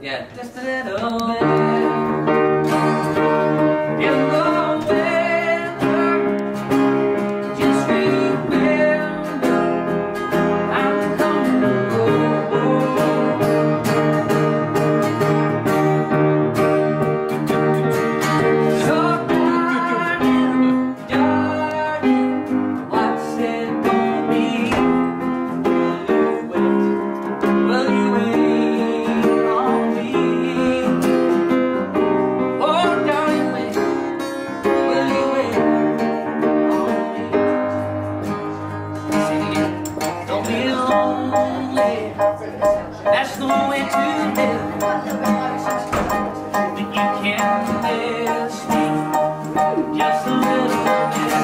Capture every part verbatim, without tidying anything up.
Yeah, just a little bit. In the weather, just remember I'm coming home. So darling, darling, what's it gonna be? Will you wait? Will you wait? That's the way to live. That you can miss me just a little bit.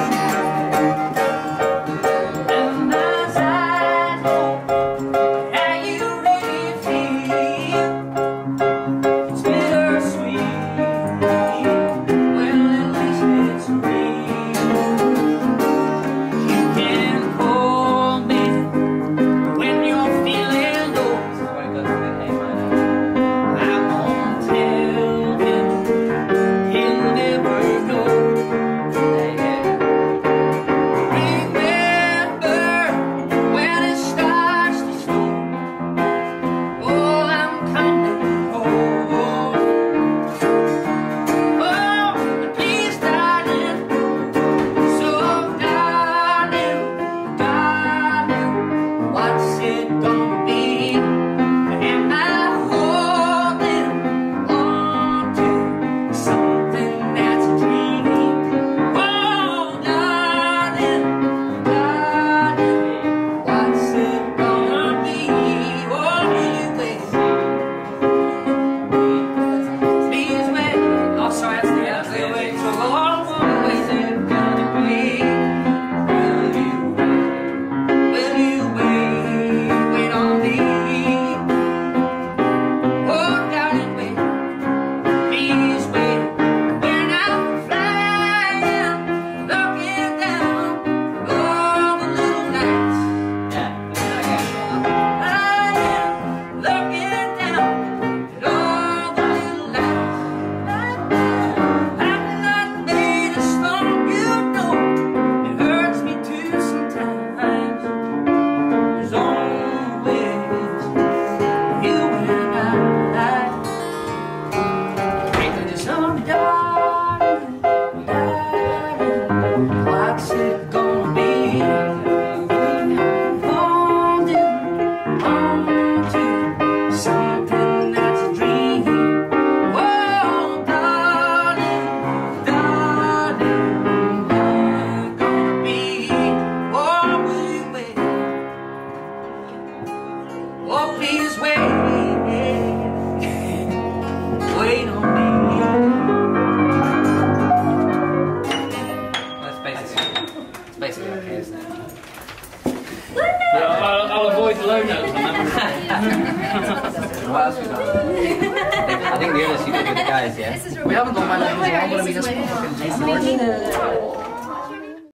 And as I know how you really feel, it's bittersweet. Well, at least it's real. You can call me when you're feeling low. Oh, please wait, wait on me. That's basically, it's basically okay, isn't it? Yeah, I'll, I'll avoid the low notes on that one. What else we got? I think the others you did with the guys, yeah? We haven't done my levels, I'm going to be just fucking Jason.